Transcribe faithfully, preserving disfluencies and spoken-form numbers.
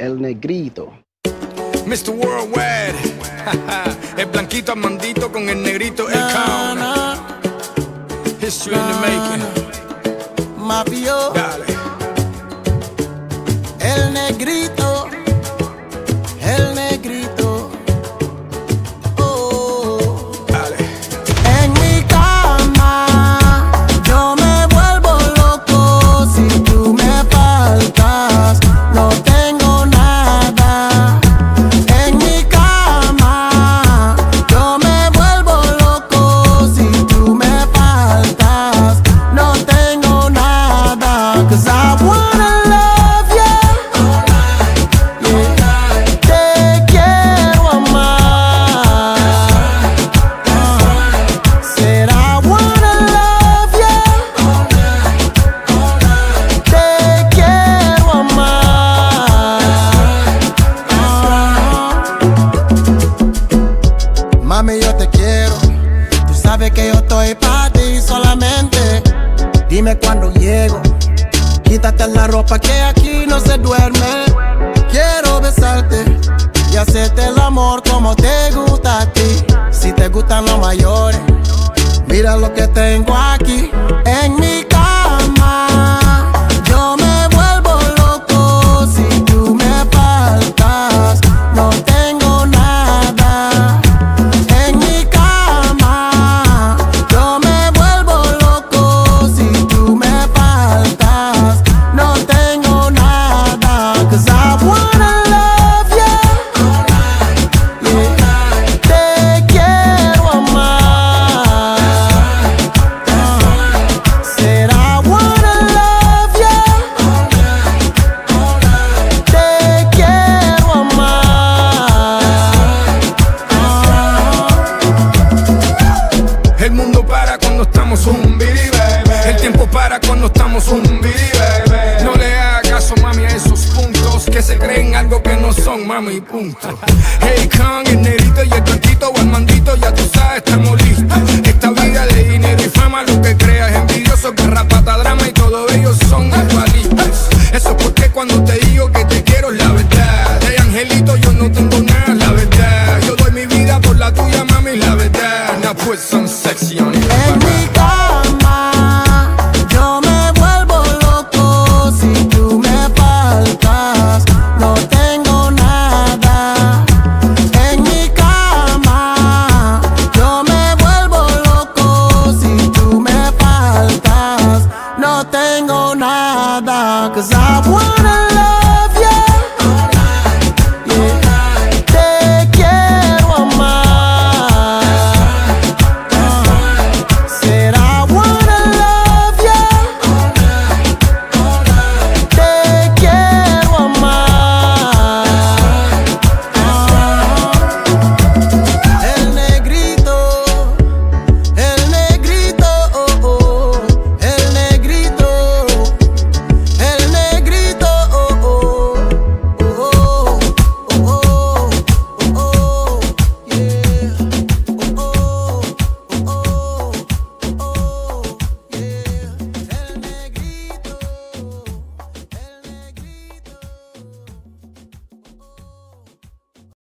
El Negrito. mister Worldwide, el blanquito Armandito con el negrito el Count. History in the making. Mafio. Dale. El Negrito. El Negrito. Oh. Dale. En mi cama yo me vuelvo loco si tú me faltas. No tengo nada. En mi cama yo me vuelvo loco si tú me faltas. No tengo nada. 'Cause I wanna love you. Yeah. Te quiero amar. Said I wanna love you. Te quiero amar. Mami, yo te quiero. Tú sabes que yo estoy para ti solamente. Dime cuando llego. Quítate la ropa que aquí no se duerme. Quiero besarte y hacerte el amor como te gusta a ti. Si te gustan los mayores, mira lo que tengo aquí. En mi cama yo me vuelvo loco si tú me faltas. No tengo nada. En mi cama yo me vuelvo loco si tú me faltas. No tengo nada. 'Cause I wanna love you. Yeah. Te quiero amar. Said I wanna love you. Te quiero amar. El mundo para cuando estamos un baby. El tiempo para cuando estamos un baby. No le hagas caso, mami, a esos puntos que se creen algo que no son, mami, punto. Hey, Khan, el negrito y el blanquito, Armandito, ya tú sabes, estamos listos. Esta vida de dinero y fama, lo que creas, envidiosos, garrapata, drama y todos ellos son igualitos. Eso es porque cuando te digo que te quiero es la verdad. De angelito yo no tengo nada, la verdad. Yo doy mi vida por la tuya, mami, la verdad. Now put some sexy on it. En mi cama yo me vuelvo loco si tú me faltas. No tengo nada. En mi cama yo me vuelvo loco si tú me faltas. No tengo nada. 'Cause I wanna